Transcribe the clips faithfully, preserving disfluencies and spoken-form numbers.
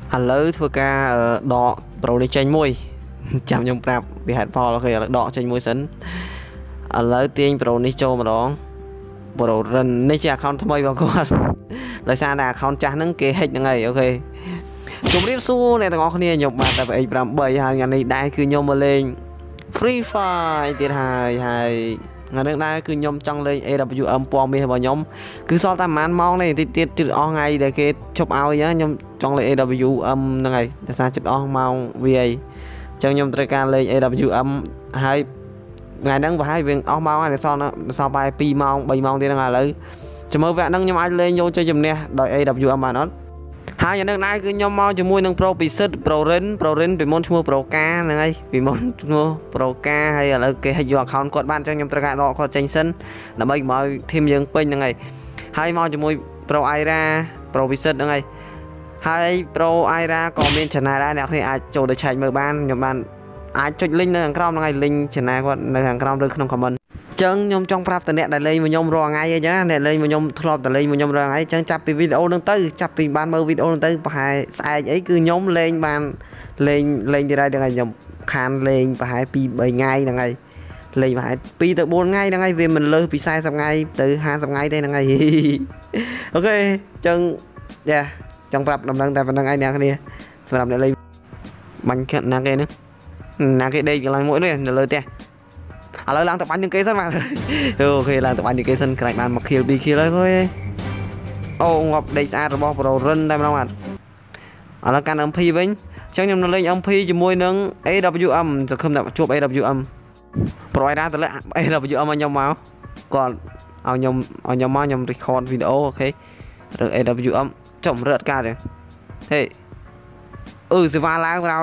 ឥឡូវធ្វើការដកប្រូនេះចេញមួយចាំខ្ញុំប្រាប់ពីហេតុផលអូខេឥឡូវដកចេញមួយសិនឥឡូវទាញប្រូនេះចូលម្ដងប្រូរិននេះជា account ថ្មីរបស់គាត់ដោយសារតែ account ចាស់ហ្នឹងគេ hack ហ្នឹងហើយអូខេជម្រាបសួរអ្នកទាំងអស់គ្នាខ្ញុំបាទតែ เอ็กซ์ ប្រាំបីហើយថ្ងៃនេះដែរគឺខ្ញុំមកលេង Free Fire ទៀតហើយហើយថ្ងៃនេះដែរគឺខ្ញុំចង់លេង เอ ดับเบิลยู เอ็ม ពណ៌មាសរបស់ខ្ញុំគឺសល់តែប្រហែលម៉ោងនេះតិចទៀតជិតអស់ថ្ងៃដែលគេជប់ឲ្យខ្ញុំចង់លេង เอ ดับเบิลยู เอ็ม ហ្នឹងហើយដោយសារជិតអស់ម៉ោងវាអីអញ្ចឹងខ្ញុំត្រូវការលេង เอ ดับเบิลยู เอ็ม ហើយថ្ងៃហ្នឹងប្រហែលវាអស់ម៉ោងហើយសល់សល់បែរពីរម៉ោងបីម៉ោងទៀតហ្នឹងឥឡូវចាំមើលវគ្គហ្នឹងខ្ញុំអាចលេងយកជ័យជំនះដោយ เอ ดับเบิลยู เอ็ม បានអត់ហើយយ៉ាងនេះដែរគឺខ្ញុំមកជាមួយនឹង Pro ពិសិដ្ឋ Pro Rin Pro Rin ពីមុនឈ្មោះ Pro កាហ្នឹងហើយពីមុនឈ្មោះ Pro កាហើយឥឡូវគេឲ្យយក account គាត់បានអញ្ចឹងខ្ញុំត្រូវការដកគាត់ចេញសិនដើម្បីកុំឲ្យ team យើងពេញហ្នឹងហើយហើយមកជាមួយ Pro Aira Pro ពិសិដ្ឋហ្នឹងហើយហើយ Pro Aira ក៏មាន channel ដែរអ្នកគ្នាអាចចូលទៅឆែកមើលបានខ្ញុំបានអាចចុច link នៅខាងក្រោមហ្នឹងហើយ link channel គាត់នៅខាងក្រោមឬក្នុង commentចឹងខ្ញុំចង់ប្រាប់តអ្នកដែលលេងមកខ្ញុំរាល់ថ្ងៃអីចឹងអ្នកលេងមកខ្ញុំធ្លាប់តែលេងមកខ្ញុំរាល់ថ្ងៃចឹងចាប់ពីវីដេអូហ្នឹងទៅចាប់ពីបានមើលវីដេអូហ្នឹងទៅប្រហែលស្អែកអីគឺខ្ញុំលេងបានលេងលេងទៀតហើយហ្នឹងហើយខ្ញុំខានលេងប្រហែលពីរបីថ្ងៃហ្នឹងហើយលេងប្រហែលពីរទៅបួនថ្ងៃហ្នឹងហើយវាមិនលើសពីสี่สิบថ្ងៃទៅห้าสิบថ្ងៃទេហ្នឹងហើយអូខេចឹងយ៉ាចង់ប្រាប់ដំណឹងតែប៉ុណ្្នឹងឯងអ្នកគ្នាសម្រាប់អ្នកលេងបាញ់ណាគេហ្នឹងណាគេដេកកន្លែងមួយនេះនៅលើផ្ទះឥឡូវឡើងទៅបាញ់នឹងគេសិនបាទអូខេឡើងទៅបាញ់នឹងគេសិនខ្លាចបានមក kill ពីរ kill ហើយthôiអូងាប់ដេកស្អាតរបស់ Pro Rin តែម្ដងបាទឥឡូវកាន់ em pê វិញអញ្ចឹងខ្ញុំនៅលេង em pê ជាមួយនឹង เอ ดับเบิลยู เอ็ม សង្ឃឹមថាជួប เอ ดับเบิลยู เอ็ม Pro Aira ទៅលើ เอ ดับเบิลยู เอ็ม ឲ្យខ្ញុំមកគាត់ឲ្យខ្ញុំឲ្យខ្ញុំមកខ្ញុំ record វីដេអូអូខេរឿង เอ ดับเบิลยู เอ็ม ចុះរត់កាតទេហេអឺសេវាឡើងទៅហើយ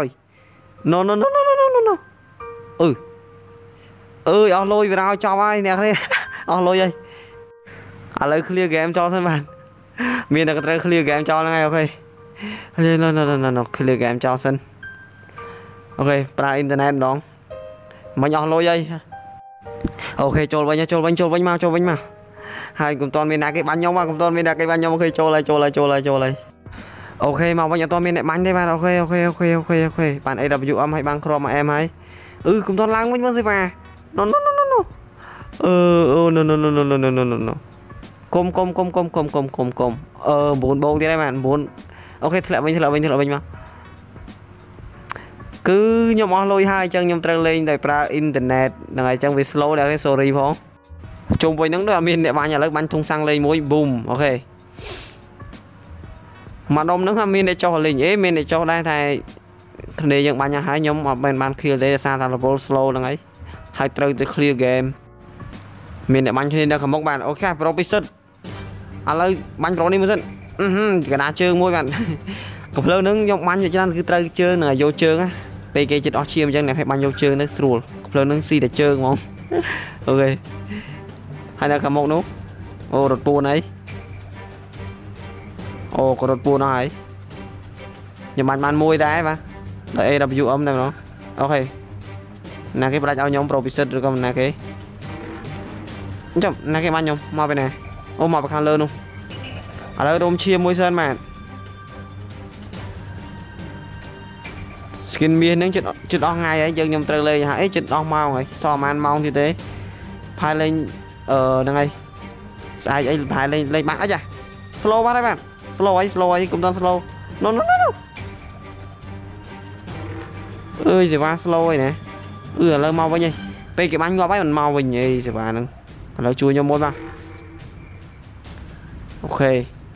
no no no no no no no អឺអើយអស់លុយវាឲ្យចប់ហើយអ្នកនេះអស់លុយហើយឥឡូវ clear game ចោលសិនបាទមានតែត្រូវ clear game ចោលហ្នឹងហើយអូខេហើយ no no no no clear game ចោលសិនអូខេប្រើអ៊ីនធឺណិតម្ដងមិញអស់លុយហើយអូខេចូលវិញចូលវិញចូលវិញមកចូលវិញមកហើយកុំតន់មានអ្នកគេបាញ់ខ្ញុំមកកុំតន់មានអ្នកគេបាញ់ខ្ញុំអូខេចូលហើយចូលហើយចូលហើយចូលហើយអូខេមកវិញអត់តន់មានអ្នកបាញ់ទេបាទអូខេអូខេអូខេអូខេអូខេបាន เอ ดับเบิลยู เอ็ม ហើយបានគ្រាប់មកអែមហើយអឺកុំតន់ឡើងវិញមើលសិបាទno no no no no អឺអូ no no no no no no no no កុំកុំកុំកុំកុំកុំកុំកុំអឺnineបងទៀតហើយបាទnineអូខេធ្លាក់វិញធ្លាក់វិញធ្លាក់វិញមកគឺខ្ញុំអស់លុយហើយអញ្ចឹងខ្ញុំត្រូវលេងដោយប្រើអ៊ីនធឺណិតហ្នឹងហើយអញ្ចឹងវា slow ដែរ sorry ផងជុំវិញហ្នឹងដូចអត់មានអ្នកបាញ់ឥឡូវបាញ់ធុងសាំងលេងមួយ boom អូខេមកដុំហ្នឹងអត់មានអ្នកចុះលេងអេមានអ្នកចុះដែរតែគ្នាយើងបាញ់ហើយខ្ញុំអត់បានបាន kill ទេដោយសារតែ level slow ហ្នឹងហើយហើយត្រូវទៅ clear game មានអ្នកបាញ់គ្នានៅខាងមុខបាទអូខេ Pro ពិសិដ្ឋឥឡូវបាញ់ Pro នេះមើលសិនអឺកណ្ដាលជើងមួយបាទកំភ្លើហ្នឹងខ្ញុំបាញ់វាច្រើនគឺត្រូវជើងនឹងយកជើងណាពេលគេចិត្តអស់ឈាមអញ្ចឹងអ្នកឲ្យបាញ់យកជើងទៅស្រួលកំភ្លើហ្នឹងស៊ីតែជើងហ្មងអូខេហើយនៅខាងមុខនោះអូរត់ពួនហើយអូក៏រត់ពួនហើយខ្ញុំបាញ់បានមួយដែរបាទដល់ เอ ดับเบิลยู เอ็ม តែម្ដងអូខេណាគេផ្ដាច់ឲ្យខ្ញុំ Pro ពិសិដ្ឋឬក៏ណាគេចុះណាគេបាញ់ខ្ញុំមកពីណាអូមកពីខាងលើនោះឥឡូវរោមឈាមមួយសិនបាទ skin មាសហ្នឹងជិតជិតអស់ថ្ងៃហើយយើងខ្ញុំត្រូវលេងហើយជិតអស់ម៉ោងហើយសល់ប្រហែលម៉ោងទៀតទេផែលេងអឺហ្នឹងហើយស្អែកអីផែលេងលេងបាក់អីចា slow បាត់ហើយបាទ slow អី slow អីកុំតន់ slow no no no អើយសេវា slow អីណាអឺឥឡូវមកវិញហីពេលគេបាញ់ងាប់ហើយមិនមកវិញអីសេវាហ្នឹងឥឡូវជួយខ្ញុំមួយបាទអូខេ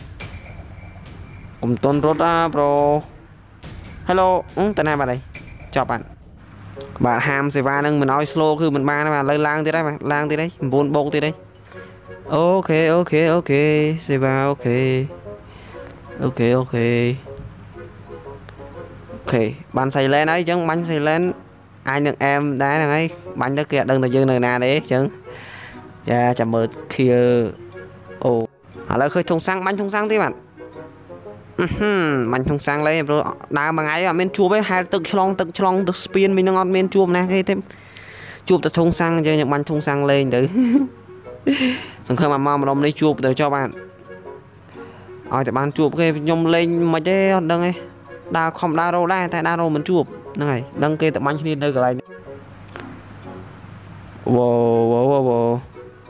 កុំតន់រត់អា Pro hello អឺតាណាបាទអីចប់បាទបាទហាមសេវាហ្នឹងមិនឲ្យ slow គឺមិនបានទេបាទឥឡូវឡើងទៀតហើយបាទឡើងទៀតហើយnineបូកទៀតហើយអូខេអូខេអូខេសេវាអូខេអូខេអូខេអូខេបាន silent ហើយអញ្ចឹងបាញ់ silent aiនឹងអែមដែរហ្នឹងហើយបាញ់ទៅគេអត់ដឹងថាយើងនៅណាទេអញ្ចឹងយ៉ាចាំមើល kill អូឥឡូវឃើញធុងសាំងបាញ់ធុងសាំងទេបាទអឺហឹមបាញ់ធុងសាំងលេងព្រោះដើរមួយថ្ងៃអត់មានជួបទេហែលទឹកឆ្លងទឹកឆ្លងទឹកស្ពានមិញហ្នឹងអត់មានជួបណាគេទេជួបតែធុងសាំងអញ្ចឹងយើងបាញ់ធុងសាំងលេងទៅសង្ឃឹមអាមកម្ដុំនេះជួបទៅចុះបាទឲ្យតែបានជួបគេខ្ញុំលេងមិនទេអត់ដឹងទេ đào không đào rô đây tại đào rô mình chuột này đăng kê tập bánh đi nơi cái này wow wow wow wow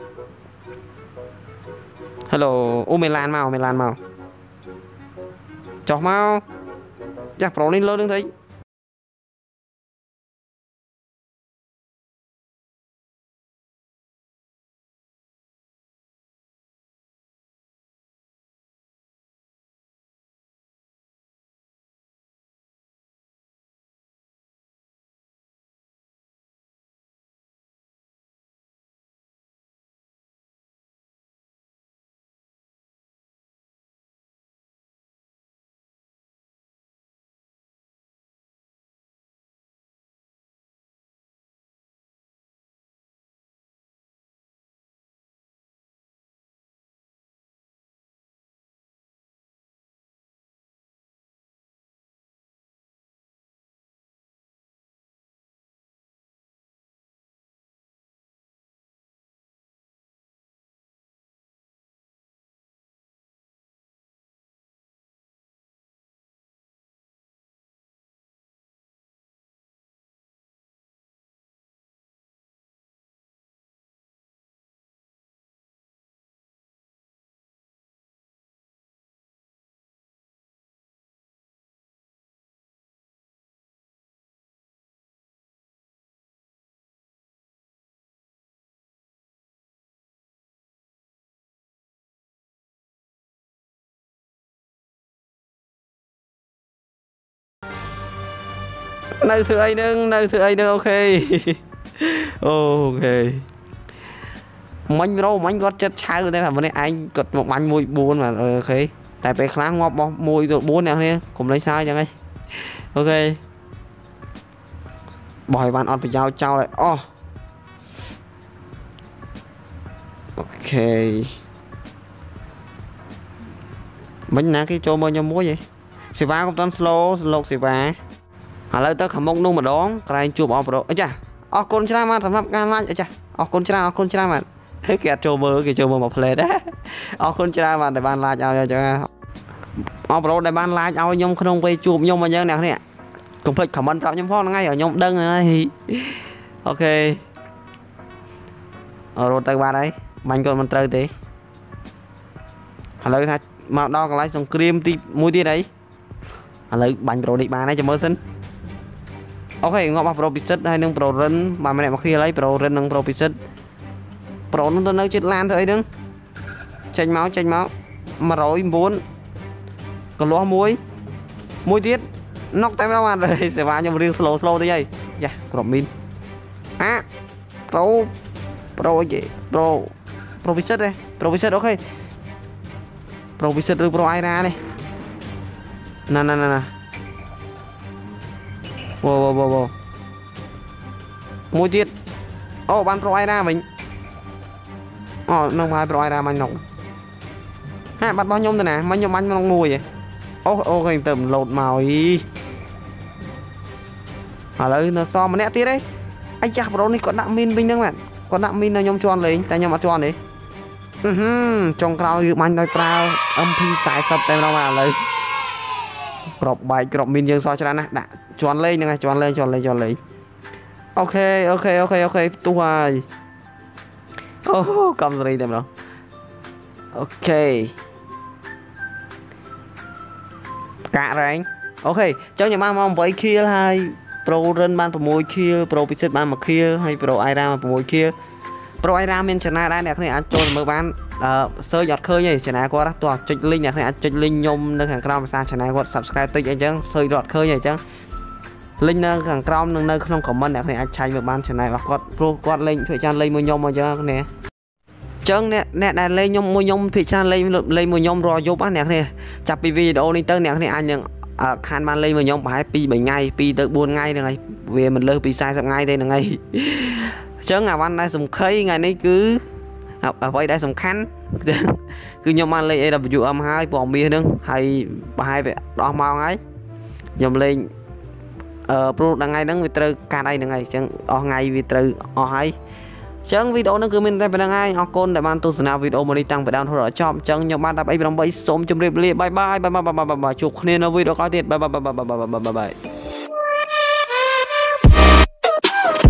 hello ô mày lan màu mày lan màu chọc mau chắc pro lên lớn đứng thấy nơi thứ ấy nâng nơi thứ ấy nâng ok ok mình đâu mình gót chất cháo đây là vấn đề anh cật một bánh mùi buồn mà ok tại về kháng ngọt bò mùi được buồn nè nè cũng lấy sai chẳng ấy ok bòi bạn on phải giao trao lại oh. Ok mình nè cái cho mơ nhau muối vậy xì vá cũng toàn slow lột xì vá hả lời tớ khẩm mông nung mà đón cái này chụp ở pro ấy chà ở con chả mà thằng gan lại chà ở con chả ở con chả mà thế kẹt cho mơ cái cho mơ một plate đấy ở con chả mà để ban lại cho cho ở pro để ban lại ao nhung không quay chụp nhung mà nhớ nè nè cùng phải khẩm ơn nhung phong ngay ở nhung đơn này ok ở rồi tay ba đấy mình còn mình chơi tí hả lời mà đo cái lái xong cream tí mũi tí đấy hả lời bánh pro đi ba này cho mơ xin ok ngọc mà pro pizza hay nâng pro run mà mẹ mà khi lấy pro run nâng pro pizza pro nó nơi chết lan thôi đừng chanh máu chanh máu mà rồi bốn còn lúa muối muối tiết nóc tay đâu mà rồi sẽ vào nhưng mà riêng slow slow thế vậy dạ crop min à pro pro gì pro pro pizza đây pro pizza ok pro pizza được pro ai ra này nè nè nè nè wow wow wow wow môi tiết ô oh, ban pro ai ra mình ồ oh, nông hai pro ai ra mình nông ha bắt bao nhôm thế nè mấy nhôm anh nông mùi vậy ô oh, ô oh, tầm lột màu ý hả lời nó so mà nét tiết đấy anh chắc pro này có đạm min bình đương bạn có đạm min là nhôm tròn lấy tay nhôm mặt tròn đấy uh -huh. Trong cao dự mạnh nói prao âm phi xài sập tay đâu mà lời crop bài crop min dương so cho nè đã chọn lên này chọn lên chọn lên chọn lên ok ok ok ok tu hoài oh cầm rồi dem rồi ok cả rồi anh ok cho nhà mang mong với kia hai pro run ban mùi kia pro pizza ban mà kia hay pro ai ra mà mùi kia pro ai ra men chana đây nè cái này ăn cho mở bán sơ giọt khơi nhỉ chana qua đó toàn chích link nè cái này chích link nhôm nâng hàng crom sang chana qua subscribe tích anh chăng sơ giọt khơi nhỉ chăng link nâng hàng crom nâng nơi không comment nè cái này anh chạy mở bán chana và quạt pro quạt link thủy chan link mua nhôm mà chăng nè chăng nè nè này link nhôm mua nhôm thủy chan link link mua nhôm rồi giúp anh nè cái này chặt video đi tới nè cái này anh nhưng khan ban lên mua nhôm phải pi bảy ngày pi tới buôn ngày này về mình lơ pi sai sắp ngay đây là ngày chớ ngào anh đây dùng khơi ngày nay cứ ở vậy đây dùng khăn cứ nhom ăn lên là dụ âm hai bòn bia nữa hay bà hai vậy đo màu ấy nhom lên ờ pro đang ngay đang vì từ cả đây là ngày chẳng ở ngày vì từ ở hay ចឹងវីដេអូហ្នឹងគឺមានតែប៉ុណ្្នឹងហើយអរគុណដែលបានទស្សនាវីដេអូមួយនេះតាំងពីដើមរហូតដល់ចប់ចឹងខ្ញុំបានដាក់អីប្រាំបីសូមជម្រាបលាបាយបាយបាយបាយជួបគ្នានៅវីដេអូក្រោយទៀតបាយបាយបាយបាយបាយ